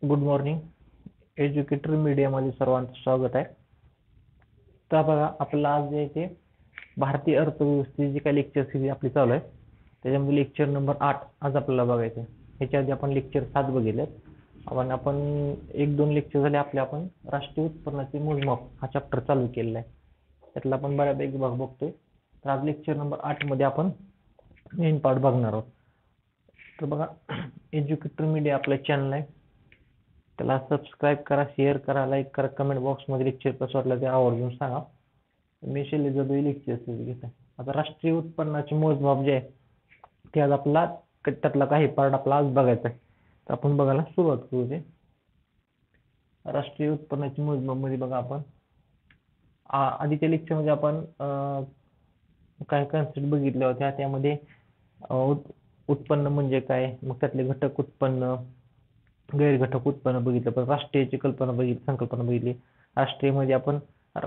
Good morning. Educator मीडियामध्ये सर्वांचं स्वागत आहे. तर बघा आपल्याला आज जे आहे ते भारतीय अर्थव्यवस्थेची जी काही लेक्चर सिरीज आपली चालू आहे त्याच्यामध्ये लेक्चर नंबर 8 आज आपल्याला बघायचं आहे. ह्याच्या आधी आपण लेक्चर 7 बघितले. आपण एक दोन लेक्चर झाले आपण राष्ट्रीय उत्पन्नाचे मोजमाप हा चॅप्टर चालू केलेला आहे. त्यातला आपण बऱ्यापैकी भाग बघतोय. तर आज लेक्चर नंबर 8 मध्ये आपण मेन पार्ट बघणार आहोत. तर बघा एज्युकेटर मीडिया आपलं चॅनल आहे, त्याला सबस्क्राईब करा, शेअर करा, लाईक करा, कमेंट बॉक्समध्ये लेक्चर कसं वाटलं ते आवर्जून सांगा. मी शैलेश जाधव लेक्चर घेत आहे. आता राष्ट्रीय उत्पन्नाचे मोजमाप जे आहे ते आज आपला त्यातला काही पार्ट आपला आज बघायचा आहे. तर आपण बघायला सुरुवात करू. ते राष्ट्रीय उत्पन्नाचे मोजमाप मध्ये बघा आपण आधीच्या लेक्चर मध्ये आपण काय कन्सेप्ट बघितल्या होत्या. त्यामध्ये उत्पन्न म्हणजे काय, मग त्यातले घटक उत्पन्न, गैर घटक उत्पन्न बघितलं. पण राष्ट्रीयची कल्पना बघितली, संकल्पना बघितली. राष्ट्रीय मध्ये आपण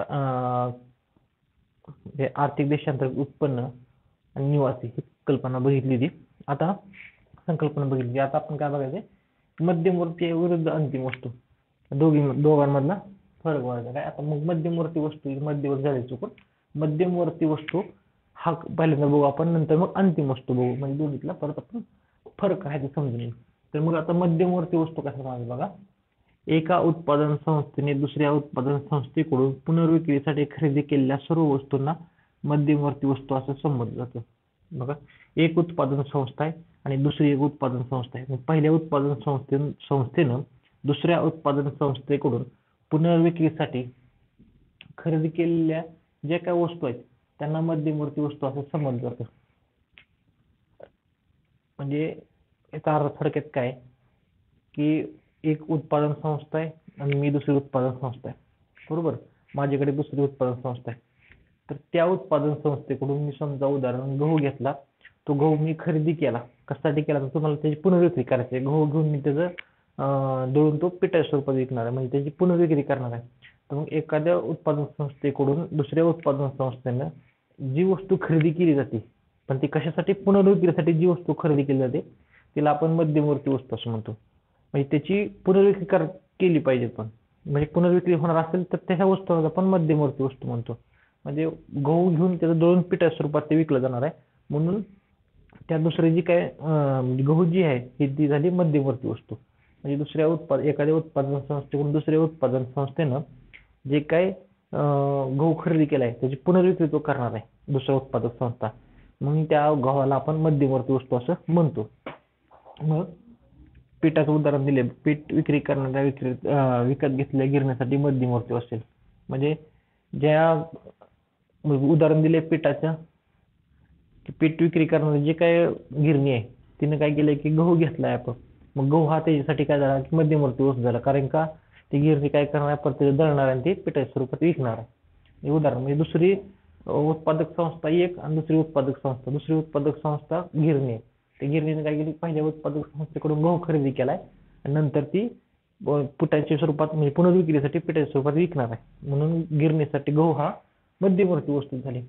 आर्थिक देशांतर्गत उत्पन्न आणि निवासी ही कल्पना बघितली होती. आता संकल्पना बघितली. आता आपण काय बघायचं, मध्यमवर्ती विरुद्ध अंतिम वस्तू दोघांमधला फरक बघायचा काय. आता मग मध्यमवर्ती वस्तू, मध्यवर्ती झाली चुकून, मध्यमवर्ती वस्तू हा पहिल्यांदा बघू आपण, नंतर मग अंतिम वस्तू बघू. म्हणजे दोन्हीतला परत आपण फरक आहे ते समजून घेऊ. तर मग आता मध्यमवर्ती वस्तू कसं म्हणायचं बघा. एका उत्पादन संस्थेने दुसऱ्या उत्पादन संस्थेकडून पुनर्विक्रीसाठी खरेदी केलेल्या सर्व वस्तूंना मध्यमवर्ती वस्तू असं संबोधलं जातं. बघा, एक उत्पादन संस्था आहे आणि दुसरी एक उत्पादन संस्था आहे. पहिल्या उत्पादन संस्थेनं दुसऱ्या उत्पादन संस्थेकडून पुनर्विक्रीसाठी खरेदी केलेल्या ज्या काही वस्तू आहेत त्यांना मध्यमवर्ती वस्तू असं समजलं जातं. म्हणजे याचा अर्थ थोडक्यात काय की एक उत्पादन संस्था आहे आणि मी दुसरी उत्पादन संस्था आहे, बरोबर. माझ्याकडे दुसरी उत्पादन संस्था आहे. तर त्या उत्पादन संस्थेकडून मी समजा उदाहरण गहू घेतला. तो गहू मी खरेदी केला. कशासाठी केला तर तुम्हाला त्याची पुनर्विक्री करायची आहे. गहू घेऊन मी त्याचं दळून तो पिठाच्या स्वरूपात विकणार आहे, म्हणजे त्याची पुनर्विक्री करणार आहे. तर मग एखाद्या उत्पादन संस्थेकडून दुसऱ्या उत्पादन संस्थेनं जी वस्तू खरेदी केली जाते, पण ती कशासाठी, पुनर्विक्रीसाठी जी वस्तू खरेदी केली जाते तिला आपण मध्यमवर्ती वस्तू असं म्हणतो. म्हणजे त्याची पुनर्विक्री केली पाहिजे, पण म्हणजे पुनर्विक्री होणार असेल तर त्याच्या वस्तूला आपण मध्यमवर्ती वस्तू म्हणतो. म्हणजे गहू घेऊन त्याचं दळून पिठाच्या स्वरूपात ते विकलं जाणार आहे, म्हणून त्या दुसरी जी काय गहू जी आहे ही ती झाली मध्यमवर्ती वस्तू. म्हणजे एखाद्या उत्पादन संस्थेकडून दुसऱ्या उत्पादन संस्थेनं जे काय गहू खरेदी केला आहे त्याची पुनर्विक्री तो करणार आहे दुसरा उत्पादक संस्था, म्हणून त्या गव्हाला आपण मध्यमवर्ती वस्तू असं म्हणतो. मग पिठाचं उदाहरण दिले, पीठ विक्री करणाऱ्या विकत घेतलेल्या गिरण्यासाठी मध्यमवर्ती असेल. म्हणजे ज्या उदाहरण दिले पिठाचं, पीठ विक्री करणारी जे काय गिरणी आहे तिने काय केलंय की गहू घेतलाय आपण, मग गहू हा त्याच्यासाठी काय झाला की मध्यमवर्ती वस्तू झाला, कारण का ती गिरणी काय करणार आहे, प्रत्येक दळणार आणि ते पिठाच्या स्वरूपात विकणार आहे. उदाहरण म्हणजे दुसरी उत्पादक संस्था एक आणि दुसरी उत्पादक संस्था गिरणी आहे. त्या गिरणीने काय केली, पहिल्या उत्पादक संस्थेकडून गहू खरेदी केलाय आणि नंतर ती पिठाच्या स्वरूपात म्हणजे पुनर्विक्रीसाठी पिठाच्या स्वरूपात विकणार आहे, म्हणून गिरणीसाठी गहू हा मध्यमवर्ती वस्तू झाली.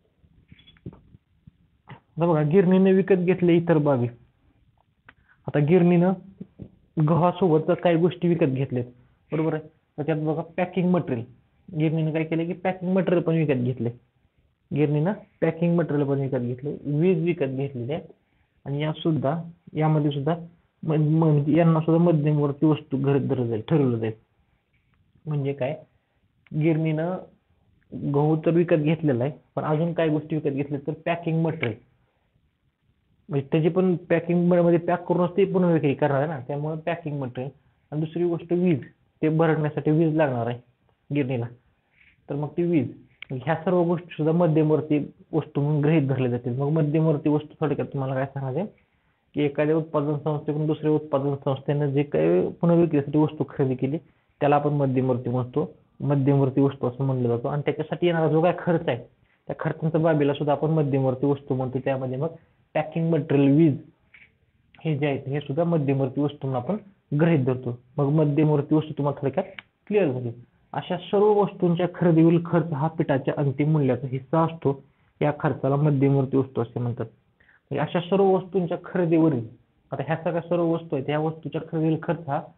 बघा, गिरणीने विकत घेतले इतर बाबी. आता गिरणीनं गव्हासोबत काही गोष्टी विकत घेतल्यात, बरोबर आहे. त्याच्यात बघा पॅकिंग मटेरियल, गिरणीनं काय केलं की पॅकिंग मटेरियल पण विकत घेतले. गिरणीनं पॅकिंग मटेरियल पण विकत घेतले, वीज विकत घेतलेली आहे. आणि यामध्ये सुद्धा यांना सुद्धा मध्यमवर्ती वस्तू ठरवलं जाईल. म्हणजे काय, गिरणीनं गहू तर विकत घेतलेला आहे, पण अजून काय गोष्टी विकत घेतल्या तर पॅकिंग मटेरियल, म्हणजे त्याची पण पॅकिंग मध्ये पॅक करूनच ते पुनर्विक्री करणार आहे ना, त्यामुळे पॅकिंग मटेरियल. आणि दुसरी गोष्ट वीज, ते भरण्यासाठी वीज लागणार आहे गिरणीला, तर मग ती वीज, ह्या सर्व गोष्टी सुद्धा मध्यमवर्ती वस्तू म्हणून गृहीत धरल्या जातील. मग मध्यमवर्ती वस्तू थोडक्यात तुम्हाला काय सांगायचे की एखाद्या उत्पादन संस्थेकडून दुसऱ्या उत्पादन संस्थेनं जे काही पुनर्विक्रीसाठी वस्तू खरेदी केली त्याला आपण मध्यमवर्ती वस्तू असं म्हणलं जातो. आणि त्याच्यासाठी येणारा जो काय खर्च आहे त्या खर्चांच्या बाबीला सुद्धा आपण मध्यमवर्ती वस्तू म्हणतो. त्यामध्ये मग पॅकिंग मटेरियल, वीज हे जे आहेत हे सुद्धा मध्यमवर्ती वस्तू म्हणून आपण गृहीत धरतो. मग मध्यमवर्ती वस्तू तुम्हाला थोडक्यात क्लिअर झाली. अशा सर्व वस्तूंच्या खरेदीवरील खर्च हा पिठाच्या अंतिम मूल्याचा हिस्सा असतो. या खर्चाला मध्यमवर्ती वस्तू असे म्हणतात. अशा सर्व वस्तूंच्या खरेदीवरील, आता ह्या सगळ्या सर्व वस्तू आहेत, या वस्तूच्या खरेदीवरील खर्च हा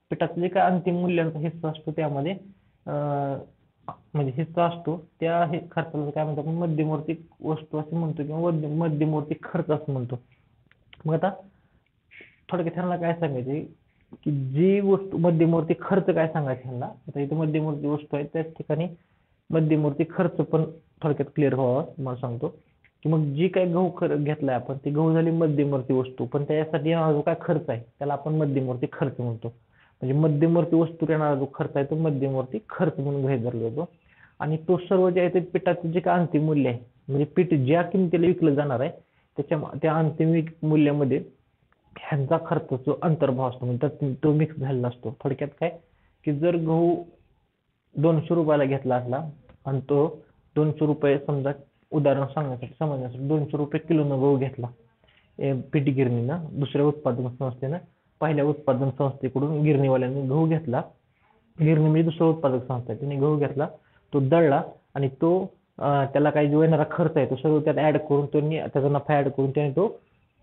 पिठाचं जे काय अंतिम मूल्यांचा हिस्सा असतो त्यामध्ये म्हणजे हिस्सा असतो त्या खर्चाला काय म्हणतो आपण मध्यवर्ती वस्तू असं म्हणतो किंवा मध्यवर्ती खर्च असं म्हणतो. मग आता थोडक्यात ह्यांना काय सांगायचे की जी वस्तू मध्यवर्ती खर्च काय सांगायचे ह्यांना. आता इथे मध्यवर्ती वस्तू आहे त्याच ठिकाणी मध्यवर्ती खर्च पण थोडक्यात क्लिअर व्हावा तुम्हाला सांगतो की मग जी काय गहू घेतलाय आपण ती गहू झाली मध्यवर्ती वस्तू, पण त्यासाठी येणारा जो काय खर्च आहे त्याला आपण मध्यवर्ती खर्च म्हणतो. म्हणजे मध्यवर्ती वस्तू येणारा जो खर्च आहे तो मध्यवर्ती खर्च म्हणून गृहीत धरला जातो. आणि तो सर्व जे आहे ते पिठाचं जे काय अंतिम मूल्य आहे म्हणजे पीठ ज्या किमतीला विकलं जाणार आहे त्या अंतिम मूल्यामध्ये ह्यांचा खर्च जो अंतर्भाव असतो म्हणजे तो मिक्स झालेला असतो. थोडक्यात काय की जर गहू 200 रुपयाला घेतला असला आणि तो 200 रुपये समजा उदाहरण सांगण्यासाठी समजण्यासाठी 200 रुपये किलोनं गहू घेतला पीठ गिरणीनं दुसऱ्या उत्पादन संस्थेनं पहिल्या उत्पादन संस्थेकडून गिरणीवाल्यांनी गहू घेतला. गिरणी म्हणजे दुसरा उत्पादक संस्था आहे त्यांनी गहू घेतला तो दळला आणि तो त्याला काही जो येणारा खर्च आहे तो सर्व त्यात ऍड करून त्यांनी त्याचा नफा ऍड करून त्याने तो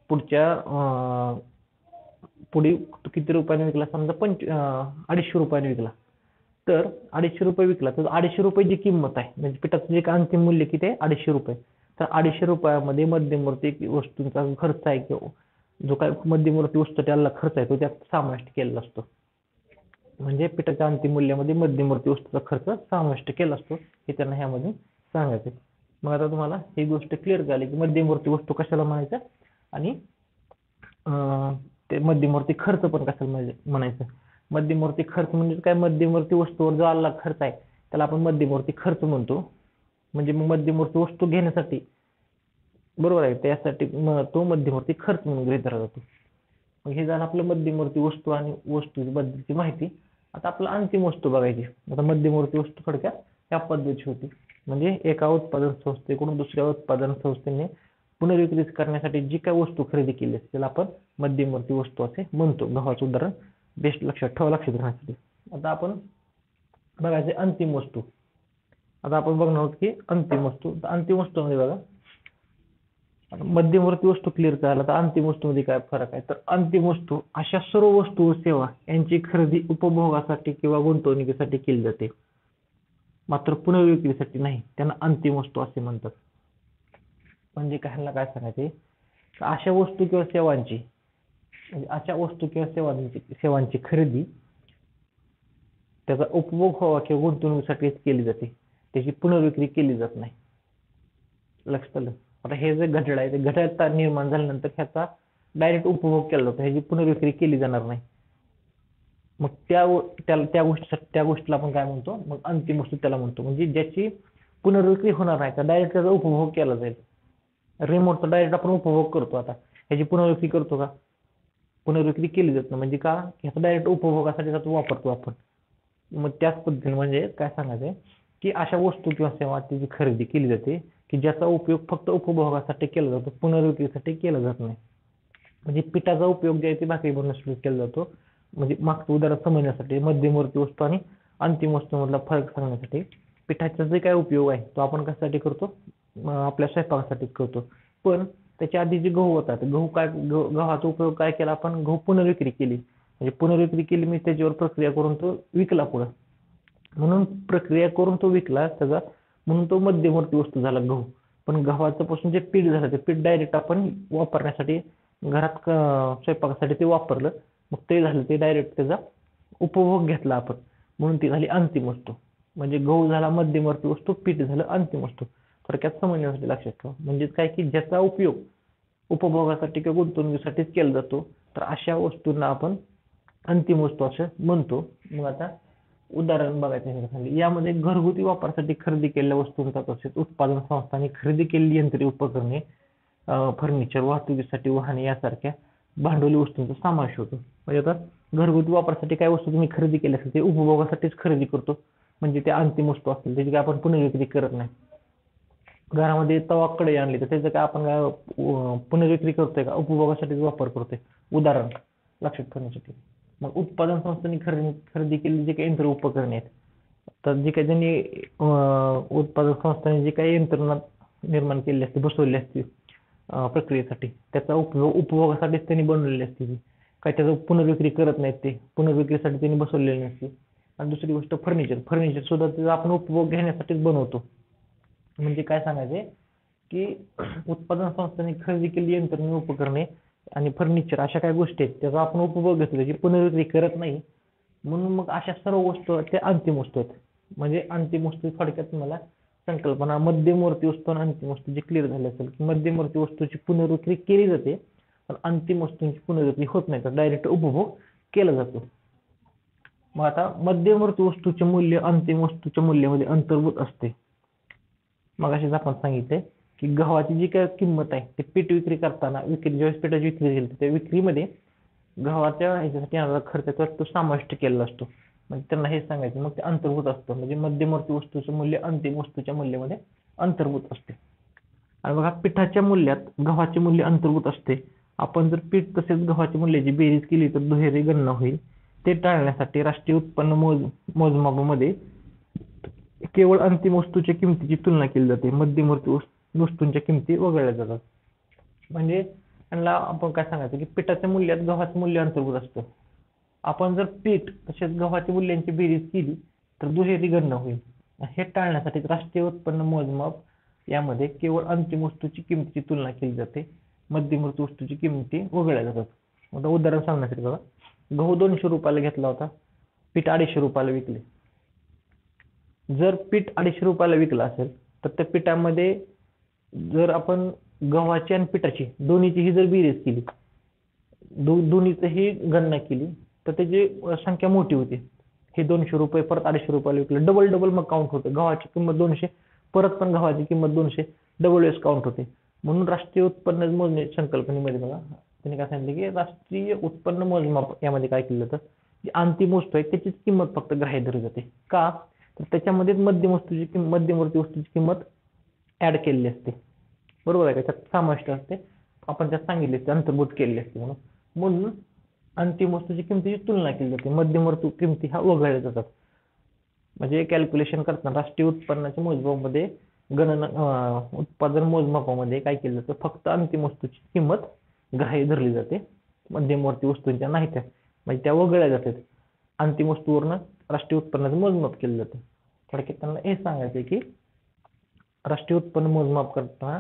पुढे किती रुपयाने विकला समजा 250 रुपयाने विकला. तर 250 रुपये विकला तर 250 रुपये जी किंमत आहे म्हणजे पिठाचं जे अंतिम मूल्य किती आहे 250 रुपये. तर 250 रुपयामध्ये मध्यवर्ती वस्तूंचा खर्च आहे किंवा जो काय मध्यवर्ती वस्तू त्याला खर्च आहे तो त्यात समाविष्ट केलेला असतो. म्हणजे पिठाच्या अंतिम मूल्यामध्ये मध्यवर्ती वस्तूचा खर्च समाविष्ट केला असतो हे त्यांना ह्यामध्ये सांगायचं. मग आता तुम्हाला ही गोष्ट क्लिअर झाली की मध्यवर्ती वस्तू कशाला म्हणायचं आणि ते मध्यवर्ती खर्च पण कशाला म्हणायचं. मध्यवर्ती खर्च म्हणजे काय मध्यवर्ती वस्तूवर जो आलेला खर्च आहे त्याला आपण मध्यवर्ती खर्च म्हणतो. म्हणजे मग मध्यवर्ती वस्तू घेण्यासाठी बरोबर आहे त्यासाठी तो मध्यवर्ती खर्च म्हणून गृहीत धरला जातो. मग हे झालं आपलं मध्यवर्ती वस्तू आणि वस्तूबद्दलची माहिती. आता आपलं अंतिम वस्तू बघायची. आता मध्यवर्ती वस्तू थोडक्यात या पद्धतीची होती म्हणजे एका उत्पादन संस्थेकडून दुसऱ्या उत्पादन संस्थेने पुनर्विक्री करण्यासाठी जी काय वस्तू खरेदी केली त्याला आपण मध्यवर्ती वस्तू असे म्हणतो. गव्हाचं उदाहरण बेस्ट लक्षात राहण्यासाठी. आता आपण बघायचे अंतिम वस्तू. आता आपण बघणार आहोत की अंतिम वस्तू. अंतिम वस्तूमध्ये बघा मध्यवर्ती वस्तू क्लिअर झाला तर अंतिम वस्तूमध्ये काय फरक आहे तर अंतिम वस्तू अशा सर्व वस्तू व सेवा यांची खरेदी उपभोगासाठी किंवा गुंतवणुकीसाठी केली जाते मात्र पुनर्विक्रीसाठी नाही. त्यांना अंतिम वस्तू असे म्हणतात. म्हणजे काय सांगायचे अशा वस्तू किंवा सेवांची म्हणजे अशा वस्तू किंवा सेवांची खरेदी त्याचा उपभोग व्हावा किंवा गुंतवणुकीसाठी केली जाते त्याची पुनर्विक्री केली जात नाही. लक्षात आलं. आता हे जे घड्याळ आहे ते घड्याळ निर्माण झाल्यानंतर ह्याचा डायरेक्ट उपभोग केला जातो ह्याची पुनर्विक्री केली जाणार नाही. मग त्या गोष्टीला आपण काय म्हणतो मग अंतिम वस्तू त्याला म्हणतो. म्हणजे ज्याची पुनर्विक्री होणार नाही तर डायरेक्ट त्याचा उपभोग केला जाईल. रिमोटचा डायरेक्ट आपण उपभोग करतो. आता ह्याची पुनर्विक्री करतो का पुनर्विक्री केली जात नाही. म्हणजे का ह्याचा डायरेक्ट उपभोगासाठी तो वापरतो आपण. मग त्याच पद्धतीने म्हणजे काय सांगायचंय की अशा वस्तू किंवा सेवा त्याची खरेदी केली जाते की ज्याचा उपयोग फक्त उपभोगासाठी केला जातो पुनर्विक्रीसाठी केला जात नाही. म्हणजे पिठाचा उपयोग जे आहे ते भाकरी बनवण्यासाठी केला जातो. म्हणजे मागचं उदाहरण समजण्यासाठी मध्यवर्ती वस्तू आणि अंतिम वस्तूमधला फरक सांगण्यासाठी पिठाचा जे काय उपयोग आहे तो आपण कशासाठी करतो आपल्या स्वयंपाकासाठी करतो. पण त्याच्या आधी जे गहू होतात गव्हाचा उपयोग काय केला आपण गहू पुनर्विक्री केली म्हणजे पुनर्विक्री केली म्हणजे त्याच्यावर प्रक्रिया करून तो विकला पुढे म्हणून प्रक्रिया करून तो विकला त्याचा म्हणून तो मध्यवर्ती वस्तू झाला गहू. पण गव्हाचं पासून जे पीठ झालं ते पीठ डायरेक्ट आपण वापरण्यासाठी घरात स्वयंपाकासाठी ते वापरलं मग ते झालं ते डायरेक्ट त्याचा उपभोग घेतला आपण म्हणून ती झाली अंतिम वस्तू. म्हणजे गहू झाला मध्यवर्ती वस्तू पीठ झालं अंतिम वस्तू. थोडक्यात समजण्यासाठी लक्षात ठेवा. म्हणजे काय की ज्याचा उपयोग उपभोगासाठी किंवा गुंतवणुकीसाठीच केला जातो तर अशा वस्तूंना आपण अंतिम वस्तू असं म्हणतो. मग आता उदाहरण बघायचं यामध्ये घरगुती वापरासाठी खरेदी केलेल्या वस्तूंचा तसेच उत्पादन संस्थांनी खरेदी केलेली यंत्रे उपकरणे फर्निचर वाहतुकीसाठी वाहने यासारख्या भांडवली वस्तूंचा समावेश होतो. म्हणजे आता घरगुती वापरासाठी काय वस्तू तुम्ही खरेदी केल्या असेल ते उपभोगासाठीच खरेदी करतो म्हणजे ते अंतिम वस्तू असतील त्याची काय आपण पुनर्विक्री करत नाही. घरामध्ये तवा कढई आणली तर त्याचं काय आपण काय पुनर्विक्री करतोय का उपभोगासाठीच वापर करतोय. उदाहरण लक्षात ठेवण्यासाठी. मग उत्पादन संस्थांनी खरेदी केलेली जे काही यंत्र उपकरणे आहेत तर जे काही त्यांनी उत्पादन संस्थांनी जे काही यंत्रणा निर्माण केलेली असते बसवलेली असते प्रक्रियेसाठी त्याचा उपभोगासाठीच त्यांनी बनवलेली असते काय त्याचं पुनर्विक्री करत नाहीत, ते पुनर्विक्रीसाठी त्यांनी बसवलेले नसते. आणि दुसरी गोष्ट फर्निचर सुद्धा त्याचा आपण उपभोग घेण्यासाठीच बनवतो. म्हणजे काय सांगायचे की उत्पादन संस्थांनी खरेदी केलेली यंत्रणा, उपकरणे आणि फर्निचर अशा काही गोष्टी आहेत त्याचा आपण उपभोग घेतो, त्याची पुनर्विक्री करत नाही. म्हणून मग अशा सर्व वस्तू त्या अंतिम वस्तू आहेत. म्हणजे अंतिम वस्तू थोडक्यात मला संकल्पना मध्यमवर्ती वस्तू आणि अंतिम वस्तू जी क्लिअर झाली असेल की मध्यमवर्ती वस्तूची पुनर्विक्री केली जाते पण अंतिम वस्तूंची पुनर्विक्री होत नाही, तर डायरेक्ट उपभोग केला जातो. मग आता मध्यमवर्ती वस्तूचे मूल्य अंतिम वस्तूच्या मूल्यामध्ये अंतर्भूत असते. मग असेच आपण सांगितले की गव्हाची जी काय किंमत आहे ते पीठ विक्री करताना ज्यावेळेस पिठाची विक्री केली त्या विक्रीमध्ये गव्हाच्या ह्याच्यासाठी येणारा खर्च तो समाविष्ट केलेला असतो. म्हणजे त्यांना हे सांगायचं, मग ते अंतर्भूत असतं. म्हणजे मध्यमवर्ती वस्तूचं मूल्य अंतिम वस्तूच्या मूल्यामध्ये अंतर्भूत असते. आणि बघा पिठाच्या मूल्यात गव्हाचे मूल्य अंतर्भूत असते. आपण जर पीठ तसेच गव्हाच्या मूल्याची बेरीज केली तर दुहेरी गणना होईल. ते टाळण्यासाठी राष्ट्रीय उत्पन्न मोजमापामध्ये केवळ अंतिम वस्तूच्या किमतीची तुलना केली जाते. मध्यमवर्ती वस्तूंच्या किमती वगळल्या जातात. म्हणजे त्यांना आपण काय सांगायचं की पिठाच्या मूल्यात गव्हाचं मूल्य अंतर्भूत असतं. आपण जर पीठ तसेच गव्हाच्या मूल्यांची बेरीज केली तर दुहेरी गणना होईल. हे टाळण्यासाठी राष्ट्रीय उत्पन्न मोजमाप यामध्ये केवळ अंतिम वस्तूची किमतीची तुलना केली जाते. मध्यमवर्ती वस्तूची किमती वगळल्या जातात. आता उदाहरण सांगण्यासाठी बघा, गहू 200 रुपयाला घेतला होता, पीठ 250 रुपयाला विकले. जर पीठ 250 रुपयाला विकलं असेल तर त्या पिठामध्ये जर आपण गव्हाची आणि पिठाची दोन्हीची जर बेरीज केली, दोन्हीची गणना केली तर त्याची संख्या मोठी होती. हे 200 रुपये परत 250 रुपयाला विकलं, डबल मग काउंट होतं. गव्हाची किंमत 200 परत पण गव्हाची किंमत 200 डबल वेळेस काउंट होते. म्हणून राष्ट्रीय उत्पन्न मोजणी संकल्पनेमध्ये बघा त्यांनी काय सांगितलं की राष्ट्रीय उत्पन्न मोजमाप यामध्ये काय केलं जातं, जी अंतिम वस्तू आहे त्याचीच किंमत फक्त ग्राह्य धरली जाते. का तर त्याच्यामध्ये मध्यमवर्ती वस्तूची किंमत ऍड केलेली असते. बरोबर आहे का, त्यात समाविष्ट असते. आपण त्यात सांगितले असते, अंतर्भूत केलेली असते. म्हणून अंतिम वस्तूची किमतीची तुलना केली जाते. मध्यमवर्ती किमती हा वगळल्या जातात. म्हणजे कॅल्क्युलेशन करताना राष्ट्रीय उत्पन्नाच्या मोजमापामध्ये उत्पादन मोजमापामध्ये काय केलं जातं, फक्त अंतिम वस्तूची किंमत ग्राह्य धरली जाते, मध्यमवर्ती वस्तूंच्या नाही त्या, म्हणजे त्या वगळल्या जातात. अंतिम वस्तूवरनं राष्ट्रीय उत्पन्नाचं मोजमाप केलं जातं. थोडक्यात त्यांना हे सांगायचं की राष्ट्रीय उत्पन्न मोजमाप करताना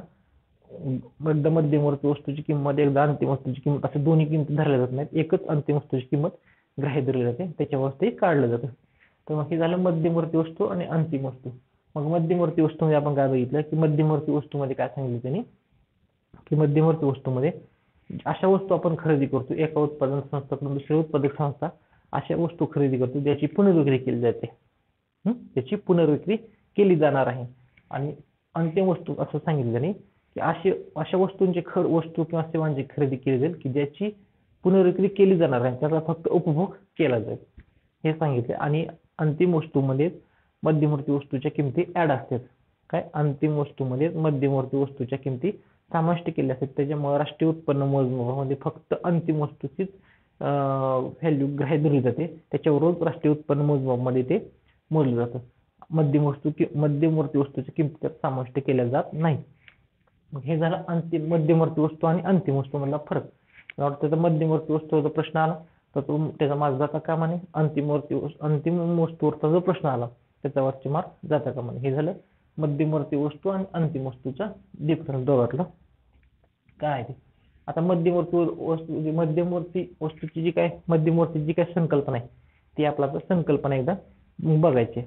मध्यमवर्ती वस्तूची किंमत एकदा अंतिम वस्तूची किंमत असे दोन्ही किमती धरल्या जात नाहीत. एकच अंतिम वस्तूची किंमत ग्राह्य धरली जाते, त्याच्यावर ते काढलं जातं. तर मग हे झालं मध्यमवर्ती वस्तू आणि अंतिम वस्तू. मग मध्यमवर्ती वस्तूमध्ये आपण काय बघितलं की मध्यमवर्ती वस्तूमध्ये काय सांगितलं त्यांनी की मध्यमवर्ती वस्तूमध्ये अशा वस्तू आपण खरेदी करतो, एका उत्पादन संस्थाकडून दुसऱ्या उत्पादक संस्था अशा वस्तू खरेदी करतो ज्याची पुनर्विक्री केली जाते. त्याची पुनर्विक्री केली जाणार आहे. आणि अंतिम वस्तू असं सांगितलं त्यांनी की अशा वस्तूंची वस्तू किंवा सेवांची खरेदी केली जाईल की ज्याची पुनर्विक्री केली जाणार आहे, त्याचा फक्त उपभोग केला जाईल, हे सांगितले. आणि अंतिम वस्तूमध्ये मध्यमवर्ती वस्तूच्या किमती ऍड असतात. काय अंतिम वस्तूमध्ये मध्यमवर्ती वस्तूच्या किमती समाविष्ट केल्या असतात. त्याच्यामुळे राष्ट्रीय उत्पन्न मोजमापामध्ये फक्त अंतिम वस्तूचीच व्हॅल्यू ग्राह्य धरली जाते. त्याच्यावरून राष्ट्रीय उत्पन्न मोजमापामध्ये ते मोजलं जातं. मध्यमवर्ती वस्तूच्या किमती समाविष्ट केल्या जात नाही. हे झालं मध्यमवर्ती वस्तू आणि अंतिम वस्तू मधला फरक. त्याचा मध्यमवर्ती वस्तूचा प्रश्न आला तर तो त्याचा मार्क जाता कामा नये. अंतिम वस्तूवरचा जो प्रश्न आला त्याच्यावरचे मार्क जाता कामा नये. हे झालं मध्यमवर्ती वस्तू आणि अंतिम वस्तूचा डिफरन्स दोघातला काय आहे ते. आता मध्यमवर्ती वस्तूची जी काय संकल्पना आहे ती आपल्याला संकल्पना एकदा बघायची.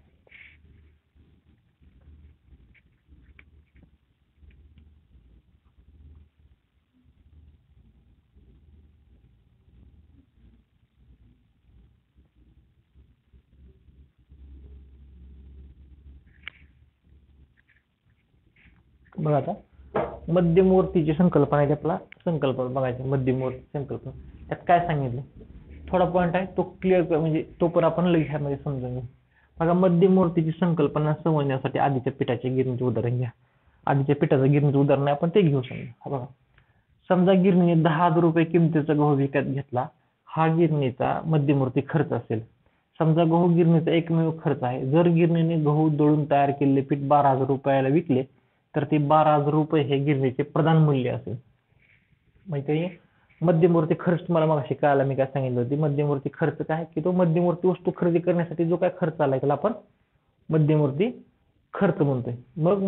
बघा आता मध्यमवर्तीची संकल्पना आहे, आपला संकल्पना बघायची. मध्यमवर्ती संकल्पना त्यात काय सांगितलं, थोडा पॉईंट आहे तो क्लिअर, म्हणजे तो पण आपण मध्ये समजून घेऊ. बघा मध्यमवर्तीची संकल्पना समजण्यासाठी आधीच्या पिठाच्या गिरणीचे उदाहरण घ्या. आधीच्या पिठाचं गिरणीचं उदाहरण आपण ते घेऊ समजा. बघा समजा गिरणीने 10,000 रुपये किमतीचा गहू विकत घेतला. हा गिरणीचा मध्यमवर्ती खर्च असेल. समजा गहू गिरणीचा एकमेव खर्च आहे. जर गिरणीने गहू दळून तयार केलेले पीठ 12,000 रुपयाला विकले तर ते 12,000 रुपये हे गिरणीचे प्रधान मूल्य असेल. माहिती आहे. मध्यमवर्ती खर्च तुम्हाला मागाशी कळाला, मी काय सांगितलं होती मध्यमवर्ती खर्च काय की तो मध्यमवर्ती वस्तू खरेदी करण्यासाठी जो काय खर्च आलाय त्याला आपण मध्यमवर्ती खर्च म्हणतोय. मग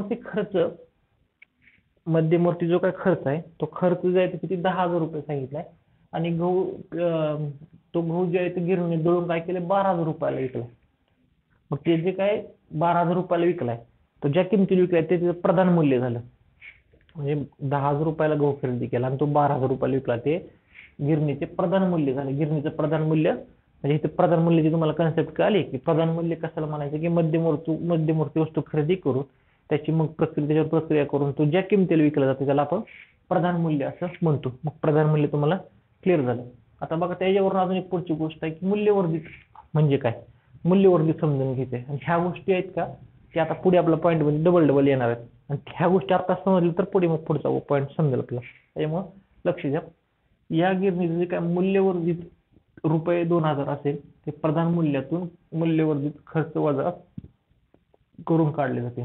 मध्यमवर्ती जो काय खर्च आहे तो खर्च जो आहे तो किती 10,000 रुपये सांगितलाय आणि तो गहू जे आहे ते गिरणीत दळून काय केले 12,000 रुपयाला विकलाय. मग ते जे काय 12,000 रुपयाला विकलाय तो ज्या किमतीला विकलाय ते त्याचं प्रधान मूल्य झालं. म्हणजे 10,000 रुपयाला गहू खरेदी केला आणि तो 12,000 रुपयाला विकला ते गिरणीचे प्रधान मूल्य झाले. गिरणीचं प्रधान मूल्य म्हणजे इथे प्रधान मूल्याची तुम्हाला कन्सेप्ट कळाली की प्रधान मूल्य कशाला म्हणायचं की मध्यमवर्ती वस्तू खरेदी करून त्याची मग त्याच्यावर प्रक्रिया करून तो ज्या किमतीला विकला जातो त्याला आपण प्रधान मूल्य असं म्हणतो. मग प्रधान मूल्य तुम्हाला क्लिअर झालं. आता बघा त्याच्यावरून अजून एक पुढची गोष्ट आहे की मूल्यवर्धित म्हणजे काय, मूल्यवर्धित समजून घ्यायचे आणि ह्या गोष्टी आहेत का की आता पुढे आपला पॉईंट मध्ये डबल येणार आहेत आणि ह्या गोष्टी आता समजल्या तर पुढे मग पुढचा पॉईंट समजेल आपल्याला. त्याच्यामुळे लक्ष द्या. या गिरणीचे जे काय मूल्यवर्धित रुपये 2,000 असेल ते प्रधान मूल्यातून मूल्यवर्धित खर्च वजा करून काढले जाते.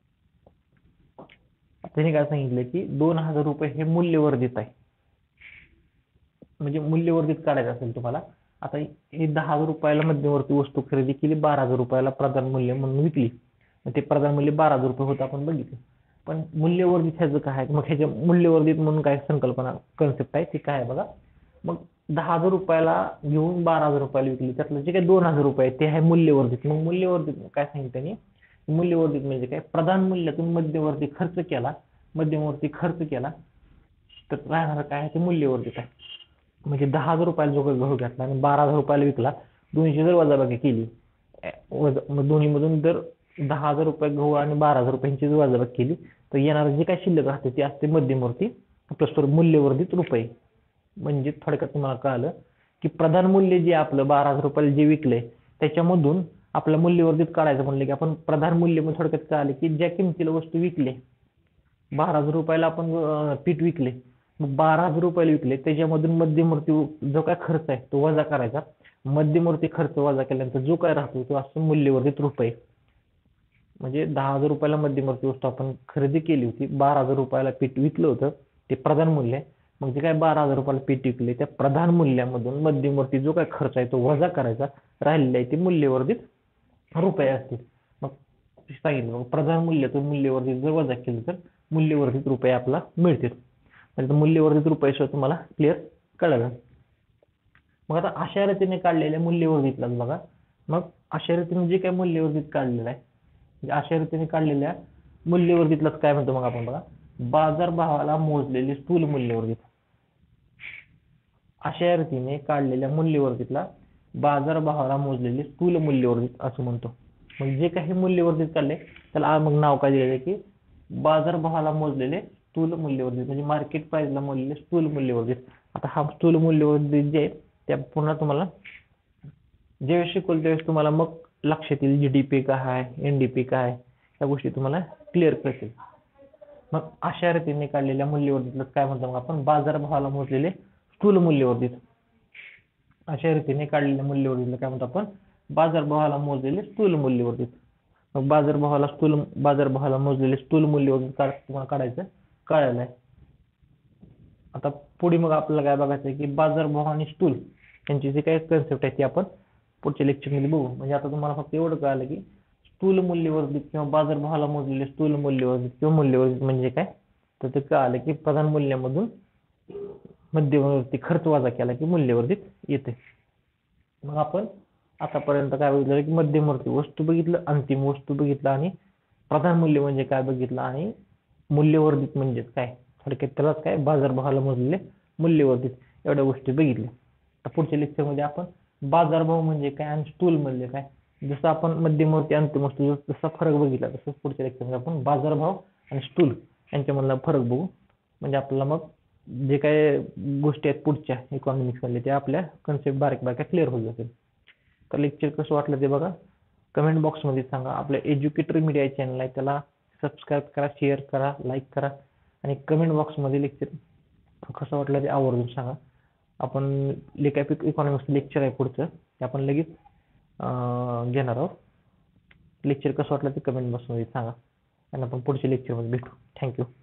त्यांनी काय सांगितलं की 2,000 रुपये हे मूल्यवर्धित आहे. म्हणजे मूल्यवर्धित काढायचं असेल तुम्हाला आता हे 10,000 रुपयाला मध्यवर्ती वस्तू खरेदी केली 12,000 रुपयाला प्रधान मूल्य म्हणून विकली. ते प्रधान मूल्य 12,000 रुपये होतं आपण बघितलं. पण मूल्यवर्धित ह्याचं काय आहे मग ह्याच्या मूल्यवर्धित म्हणून काय संकल्पना कन्सेप्ट आहे ती काय आहे बघा. मग 10,000 रुपयाला घेऊन 12,000 रुपयाला विकली त्यातलं जे काही 2,000 रुपये ते आहे मूल्यवर्धित. मग मूल्यवर्धित काय सांगितलं त्यांनी मूल्यवर्धित म्हणजे काय प्रधान मूल्यातून मध्यवर्ती खर्च केला तर राहणार काय आहे ते मूल्यवर्धित आहे. म्हणजे 10,000 रुपयाला जो काही गहू घेतला आणि 12,000 रुपयाला विकला दोन्हीची जर वजाबाकी केली मग दोन्हीमधून जर 10,000 रुपये गहू आणि 12,000 रुपयांची जर वजाबाकी केली तर येणारं जे काही शिल्लक राहते ते असते मध्यमवर्ती प्लस मूल्यवर्धित रुपये. म्हणजे थोडक्यात तुम्हाला कळालं की प्रधान मूल्य जे आपलं 12,000 रुपयाला जे विकलंय त्याच्यामधून आपलं मूल्यवर्धित काढायचं म्हणलं की आपण प्रधान मूल्य म्हणजे थोडक्यात कळालं की ज्या किमतीला वस्तू विकली 12,000 रुपयाला आपण पीठ विकले मग 12,000 रुपयाला विकले त्याच्यामधून मध्यवर्ती जो काय खर्च आहे तो वजा करायचा. मध्यवर्ती खर्च वजा केल्यानंतर जो काय राहतो तो असतो मूल्यवर्धित रुपये. म्हणजे 10,000 रुपयाला मध्यवर्ती वस्तू आपण खरेदी केली होती 12,000 रुपयाला पीठ विकलं होतं ते प्रधान मूल्य. मग जे काय 12,000 रुपयाला पीठ विकले त्या प्रधान मूल्यामधून मध्यवर्ती जो काय खर्च आहे तो वजा करायचा राहिलेला आहे ते मूल्यवर्धित रुपये असतील. मग सांगितलं मग प्रधान मूल्यातून मूल्यवर्धित जर वजा केलं तर मूल्यवर्धित रुपये आपला मिळतील. म्हणजे मूल्यवर्धित रुपये सुद्धा तुम्हाला क्लिअर कळलं. मग आता अशा रीतीने काढलेल्या मूल्यवर्धितला बघा. मग अशा रीतीने जे काही मूल्यवर्धित काढलेलं आहे म्हणजे अशा रीतीने काढलेल्या मूल्यवर्धितलाच काय म्हणतो मग आपण बघा बाजारभावाला मोजलेले स्थूल मूल्यवर्धित. अशा रीतीने काढलेल्या मूल्यवर्धितला बाजारभावाला मोजलेले स्थूल मूल्यवर्धित असं म्हणतो. मग जे काही मूल्यवर्धित काढले त्याला मग नाव काय दिलेलं आहे की बाजारभावाला मोजलेले स्थूल मूल्यवर्धित म्हणजे मार्केट प्राइसला मोजलेले स्थूल मूल्यवर्धित. आता हा स्थूल मूल्यवर्धित जे आहे त्या पुन्हा तुम्हाला ज्यावेळेस शिकवलं त्यावेळेस तुम्हाला मग लक्षात येईल जीडीपी काय आहे एनडीपी काय आहे या गोष्टी तुम्हाला क्लिअर करतील. मग अशा रीतीने काढलेल्या मूल्यवर्धितला काय म्हणतो मग आपण बाजारभावाला मोजलेले स्थूल मूल्यवर्धित. अशा रीतीने काढलेल्या मूल्यवर्धितला काय म्हणतो आपण बाजारभावाला मोजलेले स्थूल मूल्यवर्धित. मग बाजारभावाला मोजलेले स्थूल मूल्यवर्धित तुम्हाला काढायचं कळालं आहे. आता पुढे मग आपल्याला काय बघायचं आहे की बाजारभाव आणि स्थूल यांची जी काही कन्सेप्ट आहे ती आपण पुढच्या लेक्चरमध्ये बघू. म्हणजे आता तुम्हाला फक्त एवढं कळालं की स्थूल मूल्यवर्धित किंवा बाजारभावाला मोजलेले स्थूल मूल्यवर्धित किंवा मूल्यवर्धित म्हणजे काय तर ते कळालं की प्रधान मूल्यामधून मध्यवर्ती खर्च वजा केला की मूल्यवर्धित येते. मग आपण आतापर्यंत काय बघितलं की मध्यवर्ती वस्तू बघितलं अंतिम वस्तू बघितलं आणि प्रधान मूल्य म्हणजे काय बघितलं आणि मूल्यवर्धित म्हणजे काय थोडक्यात त्यालाच काय बाजारभावाला मोजलेले मूल्यवर्धित एवढ्या गोष्टी बघितल्या. आता पुढच्या लेक्चरमध्ये आपण बाजारभाव म्हणजे काय आणि स्थूल मूल्य काय जसं आपण मध्यवर्ती अंतिम वस्तू जसा फरक बघितला तसंच पुढच्या लेक्चरमध्ये आपण बाजारभाव आणि स्थूल यांच्यामधला फरक बघू. म्हणजे आपल्याला मग जे काय गोष्टी आहेत पुढच्या इकॉनॉमिक्स मधल्या त्या आपल्या कन्सेप्ट बारीक बारीक क्लिअर होऊन जातील. तर लेक्चर कसं वाटलं ते बघा कमेंट बॉक्समध्ये सांगा. आपल्या एज्युकेटर मीडिया चॅनल आहे त्याला सबस्क्राईब करा, शेअर करा, लाईक करा आणि कमेंट बॉक्समध्ये लेक्चर कसं वाटलं ते आवर्जून सांगा. आपण इकॉनॉमिक्स लेक्चर आहे पुढचं ते आपण लगेच घेणार आहोत. लेक्चर कसं वाटलं ते कमेंट बॉक्समध्ये सांगा आणि आपण पुढच्या लेक्चरमध्ये भेटू. थँक्यू.